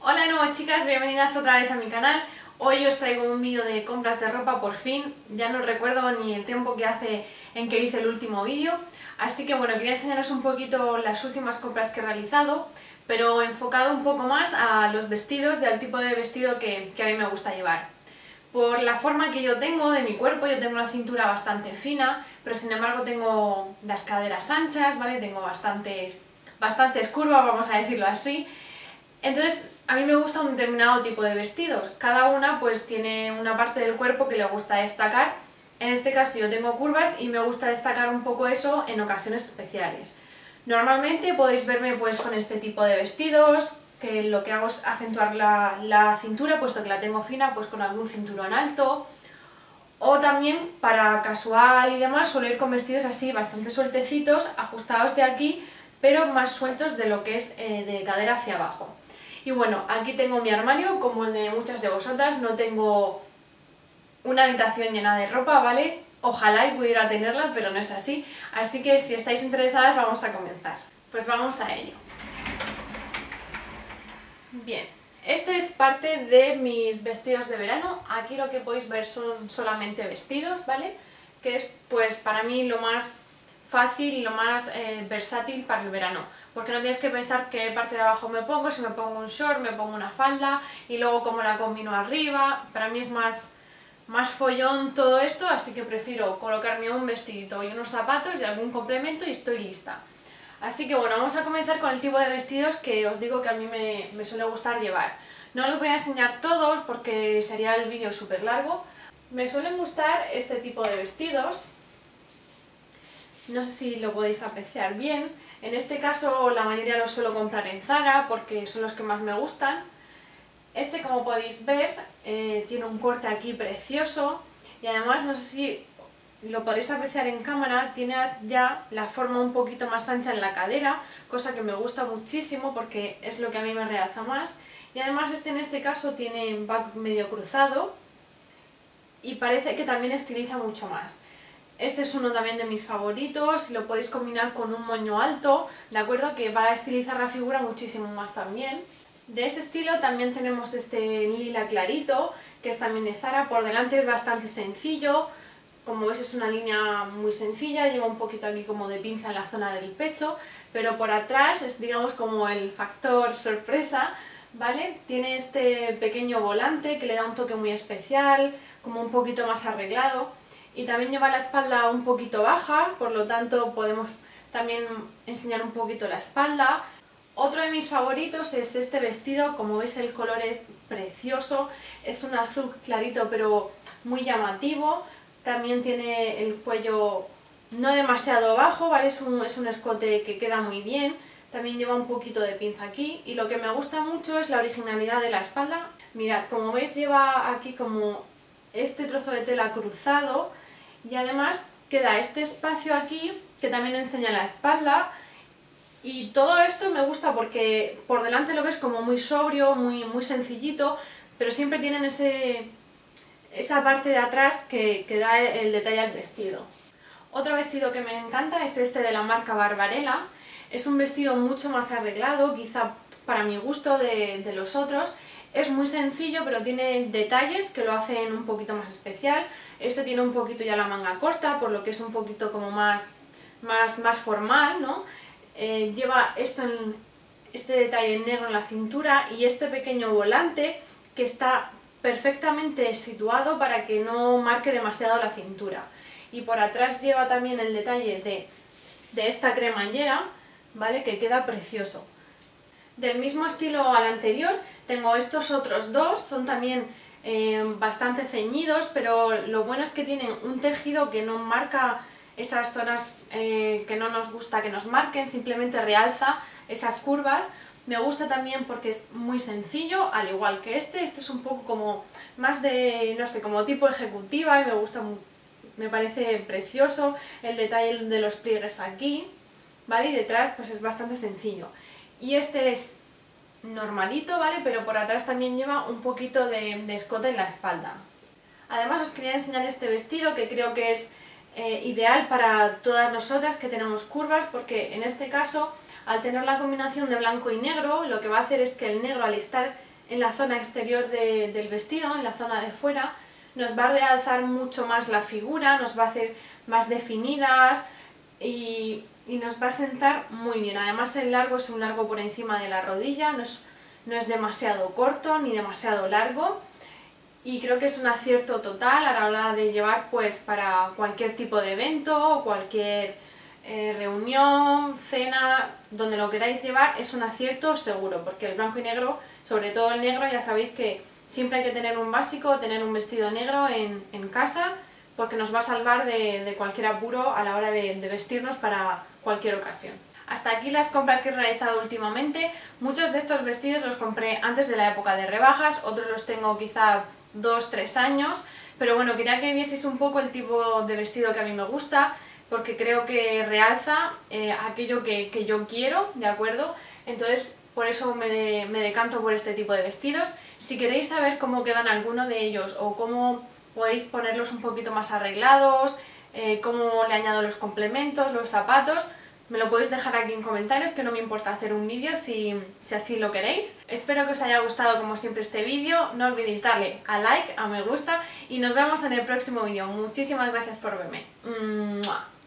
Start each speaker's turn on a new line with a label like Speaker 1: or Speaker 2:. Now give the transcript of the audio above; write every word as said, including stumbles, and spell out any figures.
Speaker 1: Hola de nuevo chicas, bienvenidas otra vez a mi canal. Hoy os traigo un vídeo de compras de ropa por fin. Ya no recuerdo ni el tiempo que hace en que hice el último vídeo. Así que bueno, quería enseñaros un poquito las últimas compras que he realizado, pero enfocado un poco más a los vestidos y al tipo de vestido que, que a mí me gusta llevar. Por la forma que yo tengo de mi cuerpo, yo tengo una cintura bastante fina, pero sin embargo tengo las caderas anchas, ¿vale? Tengo bastantes, bastantes curvas, vamos a decirlo así. Entonces, a mí me gusta un determinado tipo de vestidos. Cada una pues tiene una parte del cuerpo que le gusta destacar. En este caso yo tengo curvas y me gusta destacar un poco eso en ocasiones especiales. Normalmente podéis verme pues con este tipo de vestidos, que lo que hago es acentuar la, la cintura, puesto que la tengo fina, pues con algún cinturón alto. O también para casual y demás suelo ir con vestidos así bastante sueltecitos, ajustados de aquí, pero más sueltos de lo que es eh, de cadera hacia abajo. Y bueno, aquí tengo mi armario, como el de muchas de vosotras, no tengo una habitación llena de ropa, ¿vale? Ojalá y pudiera tenerla, pero no es así. Así que si estáis interesadas vamos a comenzar. Pues vamos a ello. Bien, este es parte de mis vestidos de verano. Aquí lo que podéis ver son solamente vestidos, ¿vale? Que es pues para mí lo más fácil y lo más eh, versátil para el verano, porque no tienes que pensar qué parte de abajo me pongo, si me pongo un short, me pongo una falda y luego cómo la combino arriba. Para mí es más, más follón todo esto, así que prefiero colocarme un vestidito y unos zapatos y algún complemento y estoy lista. Así que bueno, vamos a comenzar con el tipo de vestidos que os digo que a mí me, me suele gustar llevar. No os voy a enseñar todos porque sería el vídeo súper largo. Me suelen gustar este tipo de vestidos. No sé si lo podéis apreciar bien. En este caso la mayoría los suelo comprar en Zara porque son los que más me gustan. Este, como podéis ver, eh, tiene un corte aquí precioso y además, no sé si lo podéis apreciar en cámara, tiene ya la forma un poquito más ancha en la cadera, cosa que me gusta muchísimo porque es lo que a mí me realza más. Y además este en este caso tiene un back medio cruzado y parece que también estiliza mucho más. Este es uno también de mis favoritos, lo podéis combinar con un moño alto, ¿de acuerdo? Que va a estilizar la figura muchísimo más también. De ese estilo también tenemos este lila clarito, que es también de Zara. Por delante es bastante sencillo, como veis es una línea muy sencilla, lleva un poquito aquí como de pinza en la zona del pecho, pero por atrás es digamos como el factor sorpresa, ¿vale? Tiene este pequeño volante que le da un toque muy especial, como un poquito más arreglado. Y también lleva la espalda un poquito baja, por lo tanto podemos también enseñar un poquito la espalda. Otro de mis favoritos es este vestido, como veis el color es precioso, es un azul clarito pero muy llamativo. También tiene el cuello no demasiado bajo, ¿vale? Es un, es un escote que queda muy bien. También lleva un poquito de pinza aquí y lo que me gusta mucho es la originalidad de la espalda. Mirad, como veis lleva aquí como este trozo de tela cruzado y además queda este espacio aquí que también enseña la espalda. Y todo esto me gusta porque por delante lo ves como muy sobrio, muy, muy sencillito, pero siempre tienen ese, esa parte de atrás que, que da el detalle al vestido. Otro vestido que me encanta es este de la marca Barbarella. Es un vestido mucho más arreglado, quizá para mi gusto de, de los otros. Es muy sencillo, pero tiene detalles que lo hacen un poquito más especial. Este tiene un poquito ya la manga corta, por lo que es un poquito como más, más, más formal, ¿no? Eh, lleva esto en, este detalle en negro en la cintura y este pequeño volante que está perfectamente situado para que no marque demasiado la cintura. Y por atrás lleva también el detalle de, de esta cremallera, ¿vale? Que queda precioso. Del mismo estilo al anterior tengo estos otros dos, son también eh, bastante ceñidos, pero lo bueno es que tienen un tejido que no marca esas zonas eh, que no nos gusta que nos marquen, simplemente realza esas curvas. Me gusta también porque es muy sencillo, al igual que este. Este es un poco como más de, no sé, como tipo ejecutiva y me gusta, me parece precioso el detalle de los pliegues aquí, ¿vale? Y detrás pues es bastante sencillo. Y este es normalito, ¿vale? Pero por atrás también lleva un poquito de, de escote en la espalda. Además os quería enseñar este vestido que creo que es eh, ideal para todas nosotras que tenemos curvas, porque en este caso, al tener la combinación de blanco y negro, lo que va a hacer es que el negro, al estar en la zona exterior de, del vestido, en la zona de fuera, nos va a realzar mucho más la figura, nos va a hacer más definidas y, y nos va a sentar muy bien. Además el largo es un largo por encima de la rodilla, no es, no es demasiado corto ni demasiado largo y creo que es un acierto total a la hora de llevar pues para cualquier tipo de evento o cualquier eh, reunión, cena, donde lo queráis llevar es un acierto seguro, porque el blanco y negro, sobre todo el negro, ya sabéis que siempre hay que tener un básico, tener un vestido negro en, en casa, porque nos va a salvar de, de cualquier apuro a la hora de, de vestirnos para cualquier ocasión. Hasta aquí las compras que he realizado últimamente. Muchos de estos vestidos los compré antes de la época de rebajas, otros los tengo quizá dos tres años, pero bueno, quería que vieseis un poco el tipo de vestido que a mí me gusta, porque creo que realza eh, aquello que, que yo quiero, ¿de acuerdo? Entonces, por eso me, de, me decanto por este tipo de vestidos. Si queréis saber cómo quedan alguno de ellos o cómo podéis ponerlos un poquito más arreglados, eh, cómo le añado los complementos, los zapatos, me lo podéis dejar aquí en comentarios, que no me importa hacer un vídeo si, si así lo queréis. Espero que os haya gustado como siempre este vídeo, no olvidéis darle a like, a me gusta y nos vemos en el próximo vídeo. Muchísimas gracias por verme. ¡Mua!